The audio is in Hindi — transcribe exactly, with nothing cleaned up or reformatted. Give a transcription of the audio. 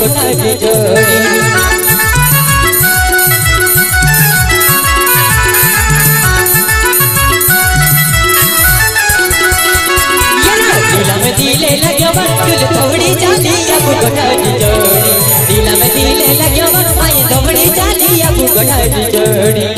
गोटा की जोड़ी दिला में दिले लगे तुझे थोड़ी चाली अब गोटा की जोड़ी दिला में दिले लगे आई थोड़ी चाली अब गोटा की जोड़ी